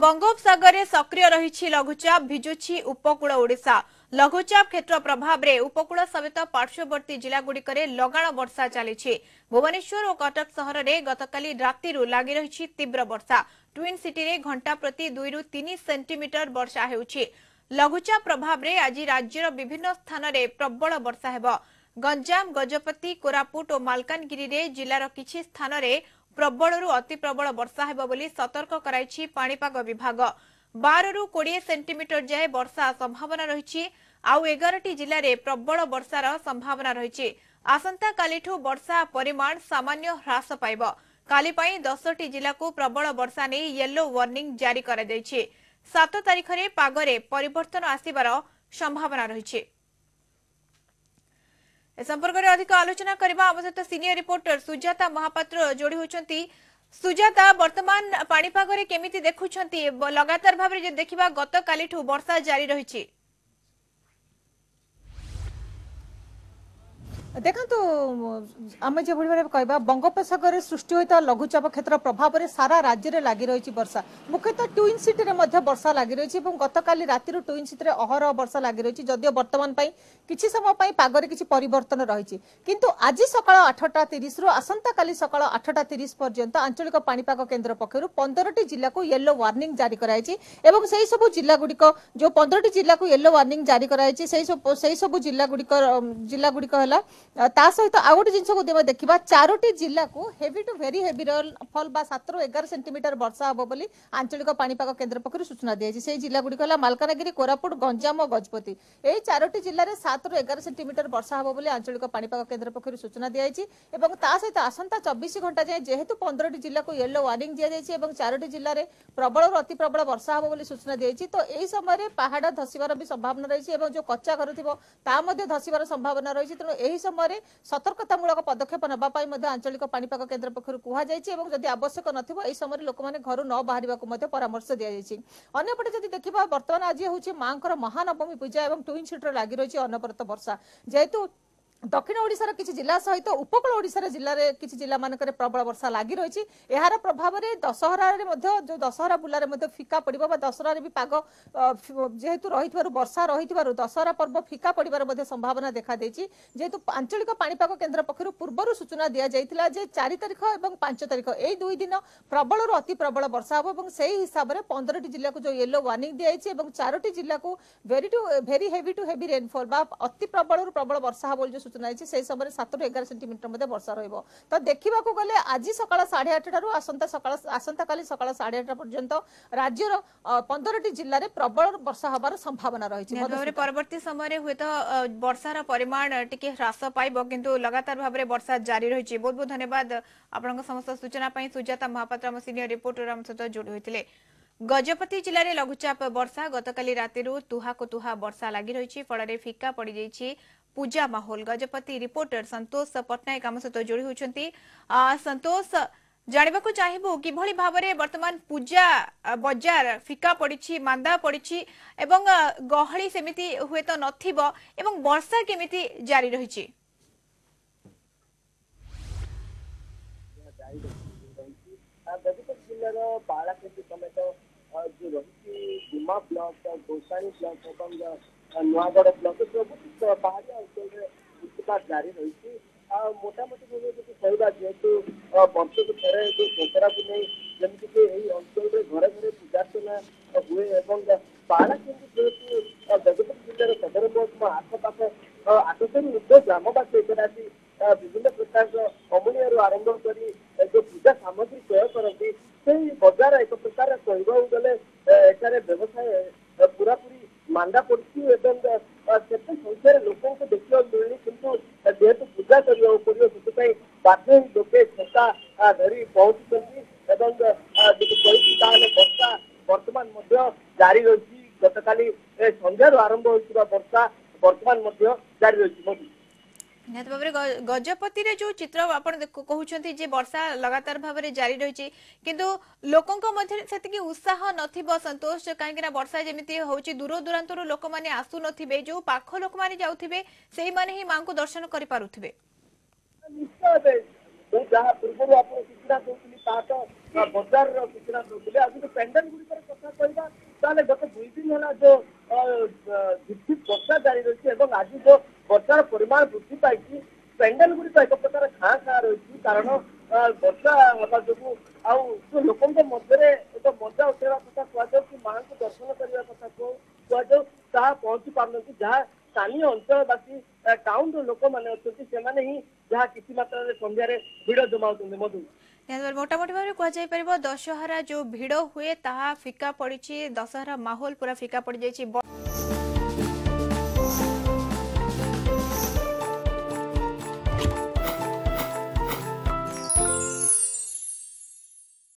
बंगोपसागर में सक्रिय रही लघुचाप भिजुछि उपकूल ओडिशा। लघुचाप क्षेत्र प्रभाव में उपकूल समेत पार्श्ववर्ती जिलागुड़िक लगाण वर्षा चली। भुवनेश्वर और कटक सहर में गतकाली राति लगी रही तीव्र वर्षा। ट्विन सिटी रे घंटा प्रति 2 ରୁ 3 सेंटीमीटर वर्षा होउछि। लघुचाप प्रभाव में आज राज्यर विभिन्न स्थान में प्रबल वर्षा हेबो। गंजाम, गजपति, कोरापुट और मालकानगिरी रे जिलार किछि स्थान में प्रबल रु अति प्रबल वर्षा हेबो बोली सतर्क कराइछि पाणीपाग विभाग। 12 ରୁ 20 सेंटीमीटर जाए वर्षा संभावना रही। आउ 11टी जिले में प्रबल वर्षार संभावना रही। आसंता कालीठू वर्षा परिमाण सामान्य ह्रास पाइब। काली पई 10टी जिला को प्रबल वर्षा नहीं येलो वार्निंग जारी करा ଯାଇଛି। 7 तारीख रे पागरे परिवर्तन आसिबार संभावना रही। ए संपर्क में अधिक आलोचना करबा आम सहित सीनियर रिपोर्टर सुजाता महापात्र जोड़ी होचंती। सुजाता, वर्तमान पाणीपाग रे केमिति देखुछंती? लगातार भाव रे देखिबा गत कालीठू वर्षा जारी रही। देखो आम जो भाव कहवा बंगोपसागर सृष्टि होता लघुचाप क्षेत्र प्रभाव में सारा राज्य में लगी रही वर्षा। मुख्यतः ट्विन सिटी रे वर्षा लगी रही। गतकाली राति ट्विन सिटी रे अहरह वर्षा लगी रही। जदियो वर्तमान किसी समय पागरे किसी परिवर्तन रही, किंतु आज सकाळ 8:30 रु आसंता काली सकाळ 8:30 पर्यंत आंचलिक पाणीपाग केन्द्र पक्षर 15टी जिला को येलो वार्निंग जारी कराई। एवं से सब जिला गुड़िक जो 15टी जिला को येलो वार्निंग जारी कराई सब जिला गुड़िक ता सहित आउ गोटे जिन को देखा 4टी जिला को heavy to very heavy rainfall 7 ରୁ 11 सेंटीमीटर वर्षा हम बोली आंचलिक पाणीपाग केन्द्र पक्षर सूचना दी जाए। जिला गुड़िक मालकानगिरी, कोरापुट, गंजाम और गजपति यही 4टी जिले में 7 ରୁ 11 सेंटीमीटर वर्षा हम बोली आंचलिक पाणीपाग केन्द्र पक्षर सूचना दी जाए। ता सहित आसंता 24 घंटा जाए जेहेतु 15टी जिला को येलो वार्निंग दि जाए 4टी जिले में प्रबल और अति प्रबल वर्षा हम बोली सूचना दी जाए। तो यही समय पहाड़ धसीबार भी संभावना रही है। जो कच्चा घर थी धसीबार संभावना रही। तेणु यही समय सतर्कतामूलक पदक्षेप नापी आंचलिक पाणीपाग केन्द्र पक्षर कहुई। जदि आवश्यक नथिबो एई समय लोक मैंने घर न बाहर परामर्श दि जाए। अन्यपटे जदि देखा बर्तमान आज हूँ माँ महानवमी पूजा और ट्विन सिटी लगी रही अनवरत वर्षा। जेहेतु दक्षिण ओडिशार किसी जिला सहित उपकूल ओडिशार जिले में किसी जिला मानक प्रबल वर्षा लगी रही। यार प्रभाव में दशहरा जो दशहरा बुलारे फिका पड़ो दशहरा भी पाग जेहेतु रही वर्षा रही दशहरा पर्व फिका पड़ार संभावना देखा देती। जेहेतु आंचलिक पाणीपाग केन्द्र पक्षर पूर्व सूचना दि जाता 4 तारीख और 5 तारीख यही 2 दिन प्रबल और अति प्रबल वर्षा हम से हिसाब से 15टी जिला को जो येलो वार्निंग दी जाए 4टी जिला को very heavy to heavy rainfall अति प्रबल और प्रबल वर्षा बोल से समय 7 ରୁ 11 सेंटीमीटर वर्षा रही। तो देखा गले आज सकाळ 8:30 आसंता काली सकाळ 8:30 पर्यंत राज्यर 15टी जिले में प्रबल वर्षा हबार संभावना रही। परवर्ती समय हुए तो वर्षार परिमाण टिके ह्रास पाइब, किंतु लगातार भाव में वर्षा जारी रही। बहुत बहुत धन्यवाद आपन समस्त सूचना सुजाता महापात्र सीनियर रिपोर्टर आम सहित जोड़ी होते। गजपति जिले में लघुचाप वर्षा गतकाली राति तुहा को तुहा वर्षा लगी रही। फल फिका पड़ जाइए पूजा माहौल। गजपति रिपोर्टर संतोष पट्टनायक आम सहित जोड़ी होती। संतोष, जानवा चाहबू कि भाव में वर्तमान पूजा बजार फिका पड़ी मांदा पड़ी एवं गहली सेमिति हुए तो नथिबो एवं वर्षा केमिति जारी रही? गजपति जिलार बालाकेन्द्र समेत जो रही गुमा ब्लॉक, गोसाणी ब्लॉक और नुआगढ़ ब्लॉक सब पहाड़ अंचल वृष्टिपात जारी रही। मोटामोटी भाव जो कहवा जेहेतु वर्ष को थे जो दशहरा को नहीं जमीक अंचल घरे घरे पूजार्चना हुए बालाकेन्द्र जेहेतु गजपति जिलार सदर महकुमा आखपाख 800 ରୁ ऊर्ध्व ग्रामवासी आसी विभिन्न प्रकार अमूल्य आरंभ कर जो पूजा सामग्री क्रय करती से बजार एक प्रकार कहवा गले एठार व्यवसाय पूरापूरी मांदा पड़ी केते संख्यार लोकों को देखा मिलनी, किंतु जेहेतु पूजा करने पड़ो से बाध्य लोके छता धरी पहुंचुंट वर्षा बर्तमान जारी रही। गतकाली संध्यार आरंभ होता वर्षा बर्तमान जारी रही। गजपति रे जो चित्र आपण कहउछंती जे वर्षा लगातार भाव में जारी रही, किंतु लोकों मध्य सेतिकी उत्साह नथिबो संतोष, काहेकि वर्षा जेमिति होउची दूर दूरांतर लोक माने आसु नथिबे, जो पाख लोक माने जाउथिबे सेही माने ही मां को दर्शन करि पारुथिबे। निश्चय जहाँ पूर्व आप सूचना दूसरी बजार सूचना दूसरे आज पेंडेल गुड़िकर कथा ताले गत 2 दिन है जो झिपझिप वर्षा जारी रही है आज जो वर्षार परिमाण वृद्धि पाई पेंडाल गुड़िक एक प्रकार खाँ खाँ रही कारण वर्षा हवा जो लोक मध्य एक मजा उठेवा कथा कहु कि माँ को दर्शन करने कथा कहु ताहा पहुंची पार जहाँ स्थानीय अंचलवासी टाउन लोक मैंने अच्छे ही जहाँ किसी मात्रा संध्यार भिड़ जमाऊँ मधु मोटामोटी भाव कह दशहरा जो भिड़ हुए ताहा फिका पड़ी दशहरा माहौल पूरा फिका पड़ जाइए।